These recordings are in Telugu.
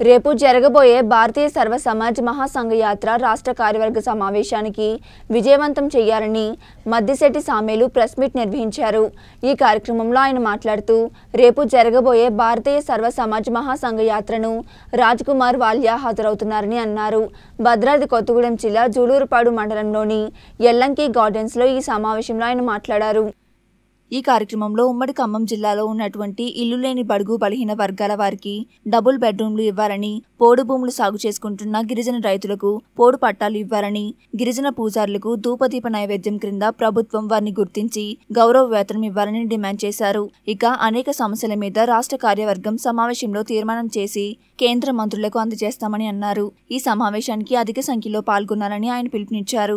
రేపు జరగబోయే భారతీయ సర్వ సమాజ్ మహాసంఘ యాత్ర రాష్ట్ర కార్యవర్గ సమావేశానికి విజయవంతం చేయాలని మద్దిశెట్టి సామేలు ప్రెస్ మీట్ నిర్వహించారు। ఈ కార్యక్రమంలో ఆయన మాట్లాడుతూ రేపు జరగబోయే భారతీయ సర్వ సమాజ్ మహాసంఘ యాత్రను రాజ్కుమార్ వాలియా హాజరవుతున్నారని అన్నారు। భద్రాద్రి కొత్తగూడెం జిల్లా జూలూరుపాడు మండలంలోని ఎల్లంకి గార్డెన్స్ లో ఈ సమావేశంలో ఆయన మాట్లాడారు। ఈ కార్యక్రమంలో ఉమ్మడి ఖమ్మం జిల్లాలో ఉన్నటువంటి ఇల్లు లేని బడుగు బలహీన వర్గాల వారికి డబుల్ బెడ్రూమ్లు ఇవ్వాలని, పోడు భూములు సాగు చేసుకుంటున్న గిరిజన రైతులకు పోడు పట్టాలు ఇవ్వాలని, గిరిజన పూజారులకు ధూపదీప నైవేద్యం క్రింద ప్రభుత్వం వారిని గుర్తించి గౌరవ వేతనం ఇవ్వాలని డిమాండ్ చేశారు। ఇక అనేక సమస్యల మీద రాష్ట్ర కార్యవర్గం సమావేశంలో తీర్మానం చేసి కేంద్ర మంత్రులకు అందజేస్తామని అన్నారు। ఈ సమావేశానికి అధిక సంఖ్యలో పాల్గొనాలని ఆయన పిలుపునిచ్చారు।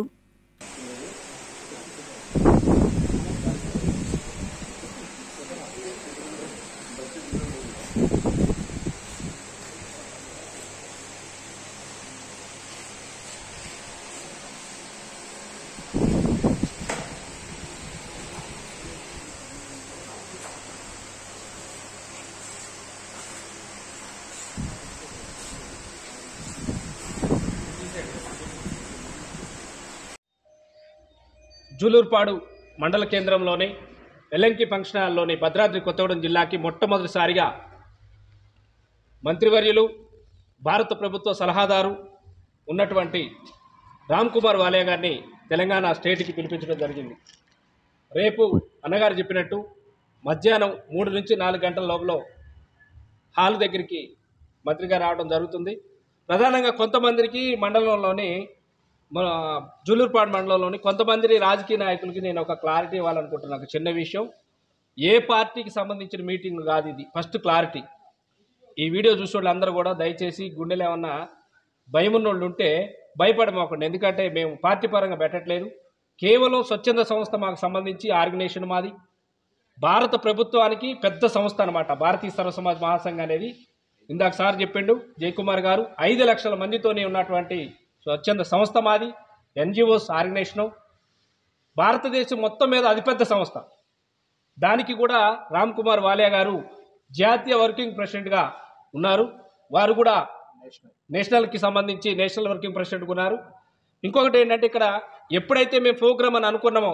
జూలూరుపాడు మండల కేంద్రంలోని ఎల్లంకి ఫంక్షన్ హాల్లోని భద్రాద్రి కొత్తగూడెం జిల్లాకి మొట్టమొదటిసారిగా మంత్రివర్యులు భారత ప్రభుత్వ సలహాదారు ఉన్నటువంటి రామ్కుమార్ వాలియా గారిని తెలంగాణ స్టేట్కి పిలిపించడం జరిగింది। రేపు అన్నగారు చెప్పినట్టు మధ్యాహ్నం 3 నుంచి 4 గంటల లోపల హాల్ దగ్గరికి మంత్రిగా రావడం జరుగుతుంది। ప్రధానంగా కొంతమందికి మండలంలోని మన జూలూరుపాడు మండలంలోని కొంతమంది రాజకీయ నాయకులకి నేను ఒక క్లారిటీ ఇవ్వాలనుకుంటున్నాను। ఒక చిన్న విషయం, ఏ పార్టీకి సంబంధించిన మీటింగ్ కాదు ఇది, ఫస్ట్ క్లారిటీ। ఈ వీడియో చూసే వాళ్ళందరూ కూడా దయచేసి గుండెలు ఏమన్నా భయం ఉన్నోళ్ళు ఉంటే భయపడమాకండి, ఎందుకంటే మేము పార్టీ పరంగా పెట్టట్లేదు, కేవలం స్వచ్ఛంద సంస్థ మాకు సంబంధించి ఆర్గనైజేషన్ మాది। భారత ప్రభుత్వానికి పెద్ద సంస్థ అనమాట భారతీయ సర్వ సమాజ్ మహాసంఘ అనేది। ఇందాక సార్ చెప్పిండు జయకుమార్ గారు, 5 లక్షల మందితోనే ఉన్నటువంటి స్వచ్ఛంద సంస్థ మాది, ఎన్జిఓస్ ఆర్గనైజేషను, భారతదేశం మొత్తం మీద అతిపెద్ద సంస్థ। దానికి కూడా రామ్కుమార్ వాలియా గారు జాతీయ వర్కింగ్ ప్రెసిడెంట్గా ఉన్నారు, వారు కూడా నేషనల్కి సంబంధించి నేషనల్ వర్కింగ్ ప్రెసిడెంట్గా ఉన్నారు। ఇంకొకటి ఏంటంటే ఇక్కడ ఎప్పుడైతే మేము ప్రోగ్రామ్ అని అనుకున్నామో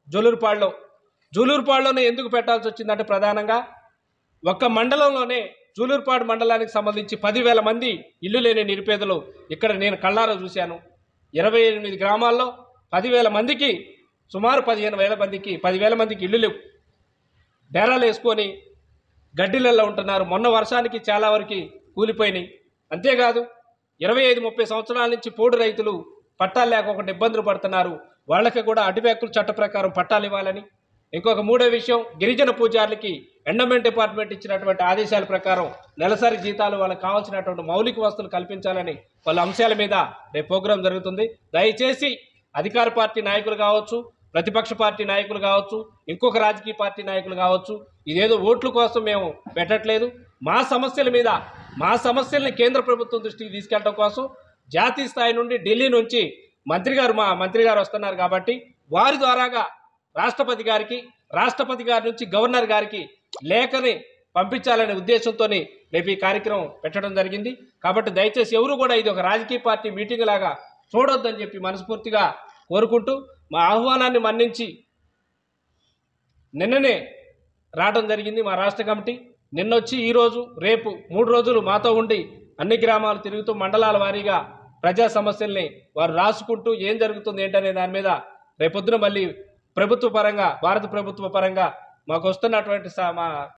జూలూరుపాడులోనే ఎందుకు పెట్టాల్సి వచ్చిందంటే ప్రధానంగా ఒక్క మండలంలోనే జూలూరుపాడు మండలానికి సంబంధించి 10,000 మంది ఇల్లు లేని నిరుపేదలు ఇక్కడ నేను కళ్ళారా చూశాను। 28 గ్రామాల్లో 10,000 మందికి సుమారు 10,000 మందికి ఇల్లు లేవు, డేరాలు వేసుకొని గడ్డిలల్లో ఉంటున్నారు। మొన్న వర్షానికి చాలా వరకు కూలిపోయినాయి। అంతేకాదు 25-30 సంవత్సరాల నుంచి పోడు రైతులు పట్టాలు లేకుండా ఇబ్బందులు పడుతున్నారు, వాళ్ళకి కూడా అటువ్యాక్కుల చట్ట ప్రకారం పట్టాలు ఇవ్వాలని। ఇంకొక మూడో విషయం, గిరిజన పూజారులకి ఎండోమెంట్ డిపార్ట్మెంట్ ఇచ్చినటువంటి ఆదేశాల ప్రకారం నెలసరి జీతాలు వాళ్ళకి కావాల్సినటువంటి మౌలిక వసతులు కల్పించాలని వాళ్ళ అంశాల మీద రేపు ప్రోగ్రాం జరుగుతుంది। దయచేసి అధికార పార్టీ నాయకులు కావచ్చు, ప్రతిపక్ష పార్టీ నాయకులు కావచ్చు, ఇంకొక రాజకీయ పార్టీ నాయకులు కావచ్చు, ఇదేదో ఓట్ల కోసం మేము పెట్టట్లేదు, మా సమస్యల మీద మా సమస్యల్ని కేంద్ర ప్రభుత్వం దృష్టికి తీసుకెళ్ళడం కోసం జాతీయ స్థాయి నుండి ఢిల్లీ నుంచి మా మంత్రి గారు వస్తున్నారు కాబట్టి వారి ద్వారాగా రాష్ట్రపతి గారి నుంచి గవర్నర్ గారికి లేఖని పంపించాలనే ఉద్దేశంతో రేపు ఈ కార్యక్రమం పెట్టడం జరిగింది। కాబట్టి దయచేసి ఎవరు కూడా ఇది ఒక రాజకీయ పార్టీ మీటింగ్ లాగా చూడొద్దని చెప్పి మనస్ఫూర్తిగా కోరుకుంటూ, మా ఆహ్వానాన్ని మన్నించి నిన్ననే రావడం జరిగింది మా రాష్ట్ర కమిటీ। నిన్నొచ్చి ఈరోజు రేపు 3 రోజులు మాతో ఉండి అన్ని గ్రామాలు తిరుగుతూ మండలాల వారీగా ప్రజా సమస్యల్ని వారు రాసుకుంటూ ఏం జరుగుతుంది ఏంటనే దాని మీద రేపొద్దున మళ్ళీ ప్రభుత్వ పరంగా భారత ప్రభుత్వ పరంగా మాకు వస్తున్నటువంటి